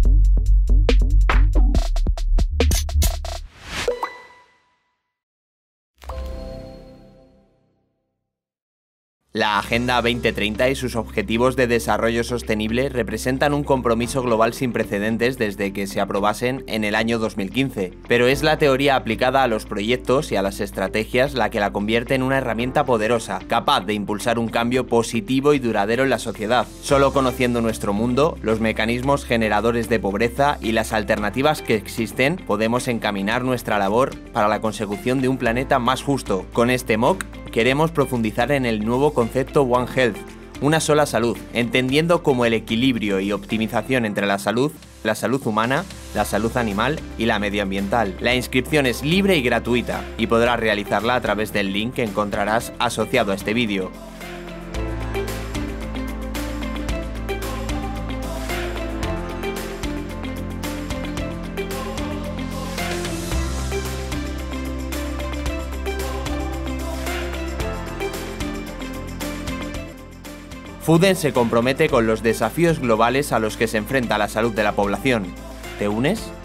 La Agenda 2030 y sus objetivos de desarrollo sostenible representan un compromiso global sin precedentes desde que se aprobasen en el año 2015, pero es la teoría aplicada a los proyectos y a las estrategias la que la convierte en una herramienta poderosa, capaz de impulsar un cambio positivo y duradero en la sociedad. Solo conociendo nuestro mundo, los mecanismos generadores de pobreza y las alternativas que existen, podemos encaminar nuestra labor para la consecución de un planeta más justo. Con este MOOC, queremos profundizar en el nuevo concepto One Health, una sola salud, entendiendo como el equilibrio y optimización entre la salud humana, la salud animal y la medioambiental. La inscripción es libre y gratuita y podrás realizarla a través del link que encontrarás asociado a este vídeo. Fuden se compromete con los desafíos globales a los que se enfrenta la salud de la población. ¿Te unes?